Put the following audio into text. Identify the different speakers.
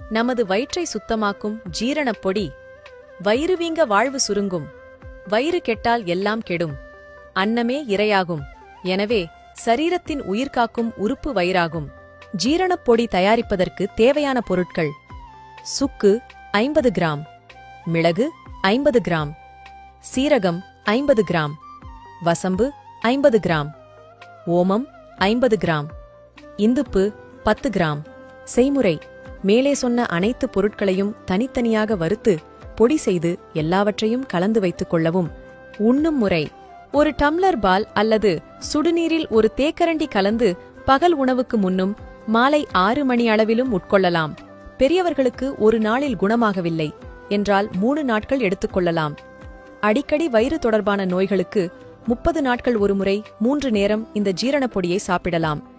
Speaker 1: நமது வயிற்றை சுத்தமாக்கும் ஜீரணப் பொடி. வயிறு வீங்க வாழ்வு சுருங்கும். வயிறு கெட்டால் எல்லாம் கெடும். அன்னமே இரையாகும். எனவே சரீரத்தின் உயிர்காக்கும் உறுப்பு வயிறாகும். ஜீரணப் பொடி தயாரிப்பதற்கு தேவையான பொருட்கள்: சுக்கு 50 கிராம், மிளகு 50 கிராம், சீரகம் 50 கிராம், வசம்பு 50 கிராம், ஓமம் 50 கிராம், இந்துப்பு 10 கிராம். செய்முறை: மேலே சொன்ன அனைத்து பொருட்களையும் தனித்தனியாக வறுத்து பொடி செய்து எல்லாவற்றையும் கலந்து வைத்துக் கொள்ளவும். உண்ணும் முறை: ஒரு டம்ளர் பால் அல்லது சுடுநீரில் ஒரு தேக்கரண்டி கலந்து பகல் உணவுக்கு முன்னும் மாலை 6 மணி அளவிலும் உட்கொள்ளலாம். பெரியவர்களுக்கு ஒரு நாளில் குணமாகவில்லை என்றால் 3 நாட்கள் எடுத்துக்கொள்ளலாம். அடிக்கடி வயிறு தொடர்பான நோய்களுக்கு 30 நாட்கள் ஒருமுறை 3 நேரம் இந்த ஜீரணப் பொடியை சாப்பிடலாம்.